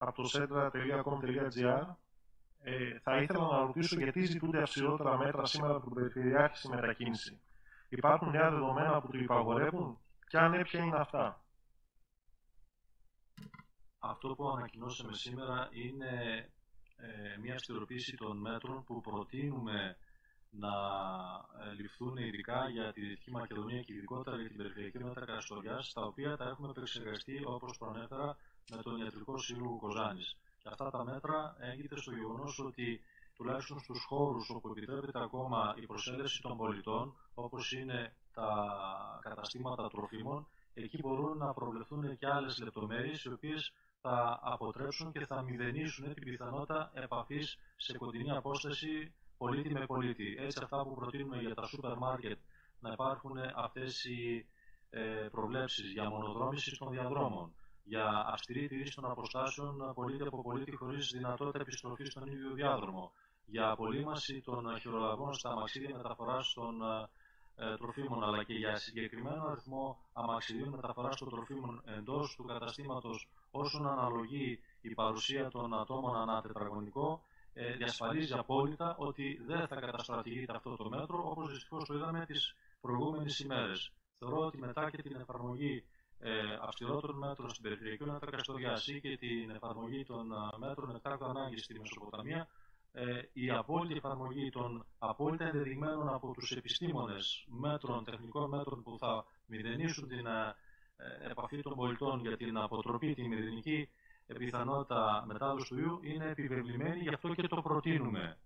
από το centra.com.gr. Θα ήθελα να ρωτήσω γιατί ζητούνται αυστηρότερα μέτρα σήμερα από τον Περιφερειάρχη στη μετακίνηση. Υπάρχουν νέα δεδομένα που το υπαγορεύουν και αν ποια είναι αυτά? Αυτό που ανακοινώσαμε σήμερα είναι μια αυστηροποίηση των μέτρων που προτείνουμε να ληφθούν ειδικά για τη Δυτική Μακεδονία και ειδικότερα για την περιφερειακή μέτρα Καστοριάς, τα οποία τα έχουμε επεξεργαστεί, όπως προανέφερα, με τον Ιατρικό Σύλλογο Κοζάνης. Και αυτά τα μέτρα έγκυται στο γεγονός ότι τουλάχιστον στους χώρους όπου επιτρέπεται ακόμα η προσέλευση των πολιτών, όπως είναι τα καταστήματα τροφίμων, εκεί μπορούν να προβλεφθούν και άλλες λεπτομέρειες, οι οποίες θα αποτρέψουν και θα μηδενίσουν την πιθανότητα επαφής σε κοντινή απόσταση πολίτη με πολίτη. Έτσι, αυτά που προτείνουμε για τα σούπερ μάρκετ, να υπάρχουν αυτές οι προβλέψεις για μονοδρόμηση των διαδρόμων, για αυστηρή τήρηση των αποστάσεων πολίτη από πολίτη χωρίς δυνατότητα επιστροφής στον ίδιο διάδρομο, για απολύμαση των χειρολαβών στα αμαξίδια μεταφοράς των τροφίμων, αλλά και για συγκεκριμένο αριθμό αμαξιδίων μεταφοράς των τροφίμων εντός του καταστήματος, όσον αναλογεί η παρουσία των ατόμων ανά τετραγωνικό, διασφαλίζει απόλυτα ότι δεν θα καταστρατηγείται αυτό το μέτρο, όπως δυστυχώς το είδαμε τις προηγούμενες ημέρες. Θεωρώ ότι μετά και την εφαρμογή αυστηρότερων μέτρων στην περιφερειακή μέτρα Καστοριάς και την εφαρμογή των μέτρων εκτάκτου ανάγκης στη Μεσοποταμία, η απόλυτη εφαρμογή των απόλυτα ενδεδειγμένων από τους επιστήμονες μέτρων, τεχνικών μέτρων που θα μηδενίσουν την επαφή των πολιτών για την αποτροπή, τη μηδενική πιθανότητα μετάδοση του ιού, είναι επιβεβλημένη, γι' αυτό και το προτείνουμε.